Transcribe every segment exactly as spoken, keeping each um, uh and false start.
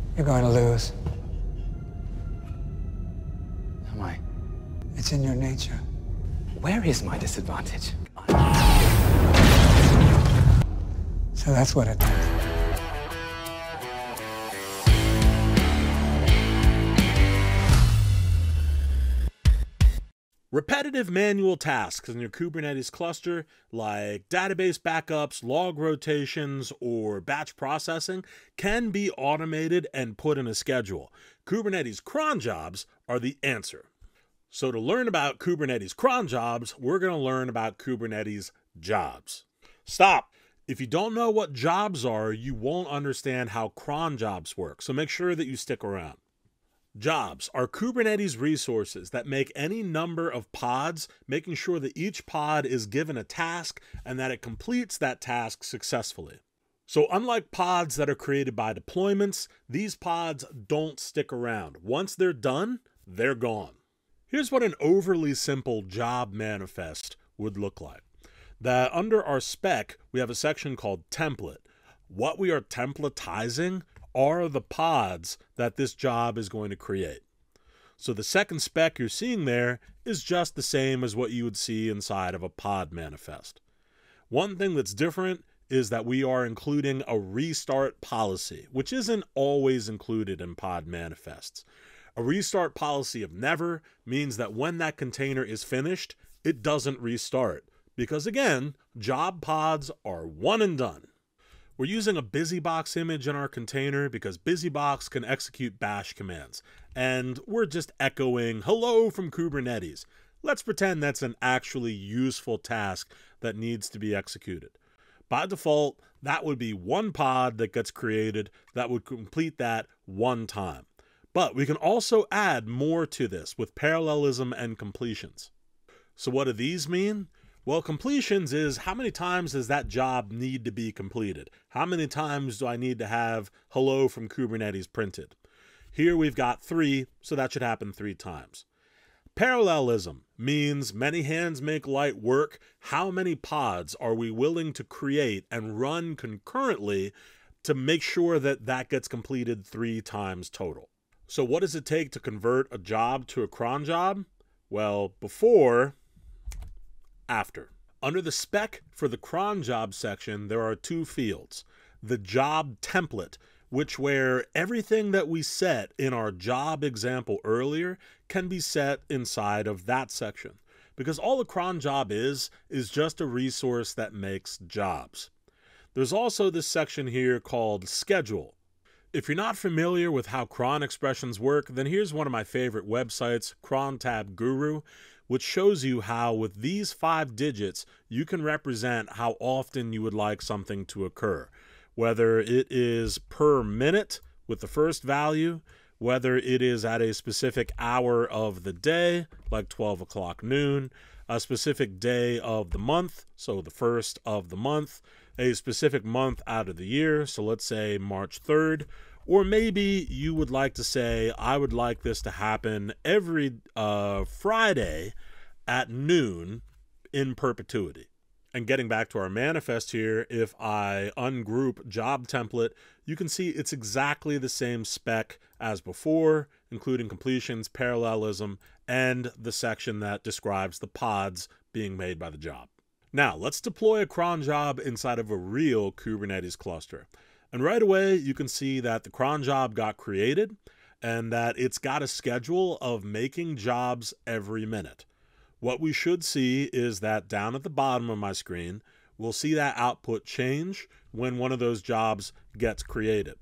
You're going to lose. Am I? It's in your nature. Where is my disadvantage? So that's what it does. Repetitive manual tasks in your Kubernetes cluster, like database backups, log rotations, or batch processing, can be automated and put in a schedule. Kubernetes CronJobs are the answer. So to learn about Kubernetes CronJobs, we're going to learn about Kubernetes Jobs. Stop! If you don't know what jobs are, you won't understand how CronJobs work, so make sure that you stick around. Jobs are Kubernetes resources that make any number of pods, making sure that each pod is given a task and that it completes that task successfully. So unlike pods that are created by deployments, these pods don't stick around. Once they're done, they're gone. Here's what an overly simple job manifest would look like. That under our spec, we have a section called template. What we are templatizing are the pods that this job is going to create. So the second spec you're seeing there is just the same as what you would see inside of a pod manifest. One thing that's different is that we are including a restart policy, which isn't always included in pod manifests. A restart policy of never means that when that container is finished, it doesn't restart. Because again, job pods are one and done. We're using a BusyBox image in our container because BusyBox can execute bash commands. And we're just echoing hello from Kubernetes. Let's pretend that's an actually useful task that needs to be executed. By default, that would be one pod that gets created that would complete that one time. But we can also add more to this with parallelism and completions. So what do these mean? Well, completions is how many times does that job need to be completed? How many times do I need to have hello from Kubernetes printed? Here we've got three, so that should happen three times. Parallelism means many hands make light work. How many pods are we willing to create and run concurrently to make sure that that gets completed three times total? So what does it take to convert a job to a cron job? Well, before... after. Under the spec for the cron job section, there are two fields. The job template, which where everything that we set in our job example earlier can be set inside of that section. Because all a cron job is, is just a resource that makes jobs. There's also this section here called schedule. If you're not familiar with how Cron Expressions work, then here's one of my favorite websites, CronTab Guru, which shows you how with these five digits, you can represent how often you would like something to occur. Whether it is per minute with the first value, whether it is at a specific hour of the day, like twelve o'clock noon, a specific day of the month, so the first of the month, a specific month out of the year, so let's say March third, or maybe you would like to say, I would like this to happen every uh, Friday at noon in perpetuity. And getting back to our manifest here, if I ungroup job template, you can see it's exactly the same spec as before, including completions, parallelism, and the section that describes the pods being made by the job. Now, let's deploy a cron job inside of a real Kubernetes cluster. And right away, you can see that the cron job got created and that it's got a schedule of making jobs every minute. What we should see is that down at the bottom of my screen, we'll see that output change when one of those jobs gets created.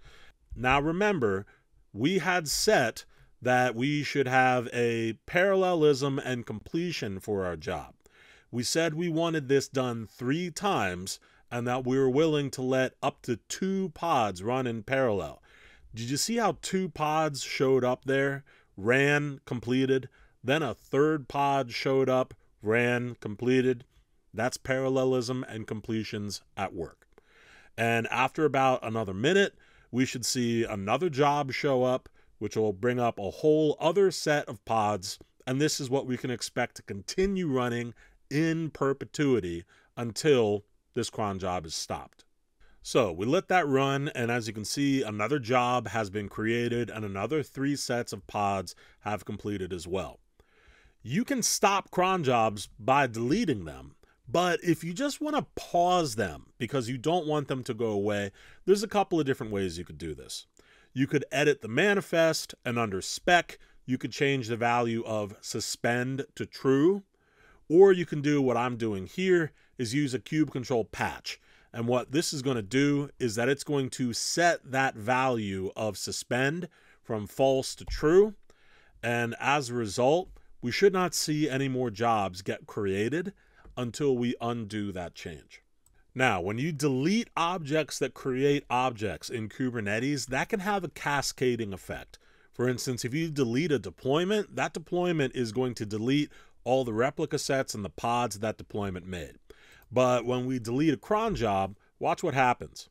Now remember, we had set that we should have a parallelism and completion for our job. We said we wanted this done three times and that we were willing to let up to two pods run in parallel. Did you see how two pods showed up there, ran, completed, then a third pod showed up, ran, completed? That's parallelism and completions at work. And after about another minute, we should see another job show up, which will bring up a whole other set of pods. And this is what we can expect to continue running in perpetuity until this cron job is stopped. So we let that run, and as you can see, another job has been created and another three sets of pods have completed as well. You can stop cron jobs by deleting them, but if you just want to pause them because you don't want them to go away, there's a couple of different ways you could do this. You could edit the manifest, and under spec, you could change the value of suspend to true, or you can do what I'm doing here, is use a kube control patch. And what this is going to do is that it's going to set that value of suspend from false to true. And as a result, we should not see any more jobs get created until we undo that change. Now, when you delete objects that create objects in Kubernetes, that can have a cascading effect. For instance, if you delete a deployment, that deployment is going to delete all the replica sets and the pods that deployment made. But when we delete a cron job, watch what happens.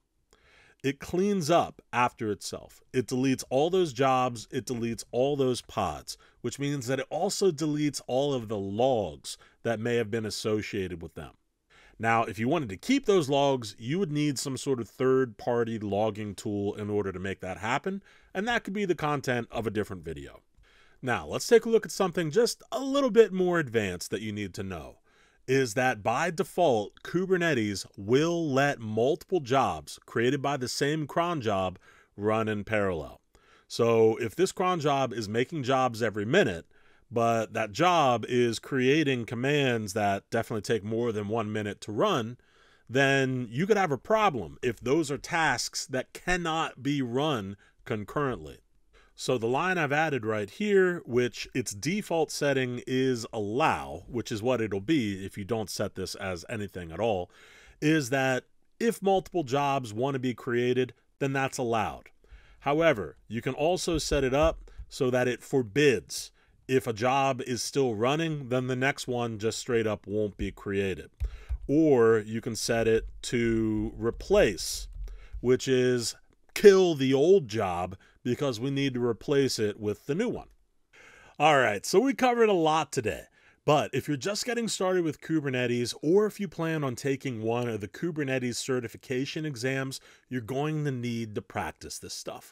It cleans up after itself. It deletes all those jobs, it deletes all those pods, which means that it also deletes all of the logs that may have been associated with them. Now, if you wanted to keep those logs, you would need some sort of third-party logging tool in order to make that happen, and that could be the content of a different video. Now, let's take a look at something just a little bit more advanced that you need to know. Is that by default, Kubernetes will let multiple jobs created by the same cron job run in parallel. So if this cron job is making jobs every minute, but that job is creating commands that definitely take more than one minute to run, then you could have a problem if those are tasks that cannot be run concurrently. So the line I've added right here, which its default setting is allow, which is what it'll be if you don't set this as anything at all, is that if multiple jobs want to be created, then that's allowed. However, you can also set it up so that it forbids. If a job is still running, then the next one just straight up won't be created. Or you can set it to replace, which is kill the old job because we need to replace it with the new one. All right, so we covered a lot today. But if you're just getting started with Kubernetes, or if you plan on taking one of the Kubernetes certification exams, you're going to need to practice this stuff.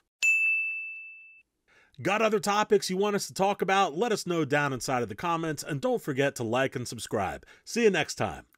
Got other topics you want us to talk about? Let us know down inside of the comments, and don't forget to like and subscribe. See you next time.